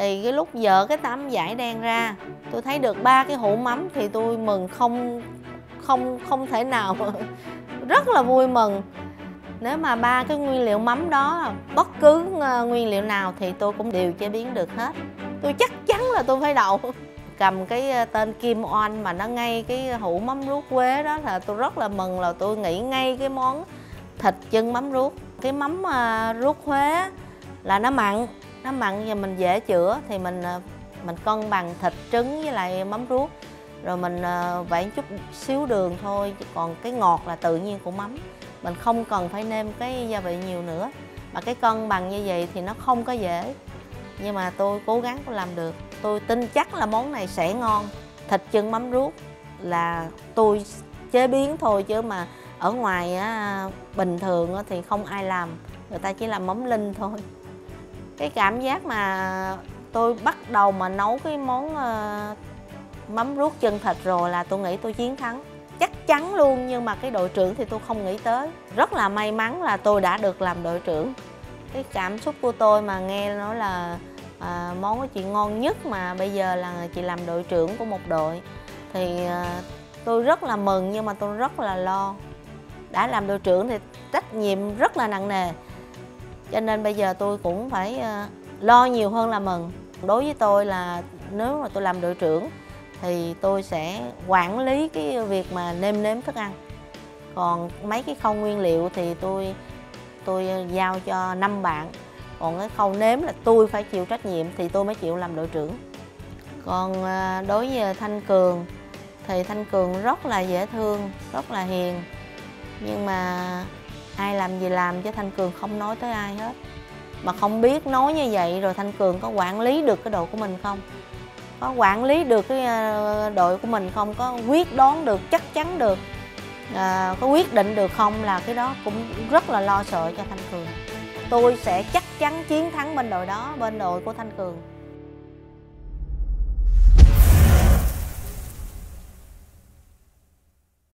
Thì cái lúc dỡ cái tấm vải đen ra, tôi thấy được 3 cái hũ mắm thì tôi mừng không thể nào rất là vui mừng. Nếu mà 3 cái nguyên liệu mắm đó, bất cứ nguyên liệu nào thì tôi cũng đều chế biến được hết. Tôi chắc chắn là tôi phải đậu. Cầm cái tên Kim Oanh mà nó ngay cái hũ mắm ruốc quế đó là tôi rất là mừng, là tôi nghĩ ngay cái món thịt chân mắm ruốc. Cái mắm ruốc Huế là nó mặn và mình dễ chữa, thì mình cân bằng thịt trứng với lại mắm ruốc, rồi mình vẩy chút xíu đường thôi, còn cái ngọt là tự nhiên của mắm, mình không cần phải nêm cái gia vị nhiều nữa. Mà cái cân bằng như vậy thì nó không có dễ, nhưng mà tôi cố gắng tôi làm được. Tôi tin chắc là món này sẽ ngon. Thịt chân mắm ruốc là tôi chế biến thôi, chứ mà ở ngoài bình thường thì không ai làm, người ta chỉ làm mắm linh thôi. Cái cảm giác mà tôi bắt đầu mà nấu cái món mắm ruốc chân thịt rồi là tôi nghĩ tôi chiến thắng chắc chắn luôn. Nhưng mà cái đội trưởng thì tôi không nghĩ tới. Rất là may mắn là tôi đã được làm đội trưởng. Cái cảm xúc của tôi mà nghe nói là món của chị ngon nhất mà bây giờ là chị làm đội trưởng của một đội, thì tôi rất là mừng, nhưng mà tôi rất là lo. Đã làm đội trưởng thì trách nhiệm rất là nặng nề, cho nên bây giờ tôi cũng phải lo nhiều hơn là mừng. Đối với tôi là nếu mà tôi làm đội trưởng thì tôi sẽ quản lý cái việc mà nêm nếm thức ăn. Còn mấy cái khâu nguyên liệu thì tôi giao cho 5 bạn. Còn cái khâu nếm là tôi phải chịu trách nhiệm thì tôi mới chịu làm đội trưởng. Còn đối với Thanh Cường thì Thanh Cường rất là dễ thương, rất là hiền. Nhưng mà ai làm gì làm, chứ Thanh Cường không nói tới ai hết. Mà không biết nói như vậy rồi Thanh Cường có quản lý được cái đội của mình không? Có quản lý được cái đội của mình không? Có quyết đoán được, chắc chắn được, có quyết định được không, là cái đó cũng rất là lo sợ cho Thanh Cường. Tôi sẽ chắc chắn chiến thắng bên đội đó, bên đội của Thanh Cường.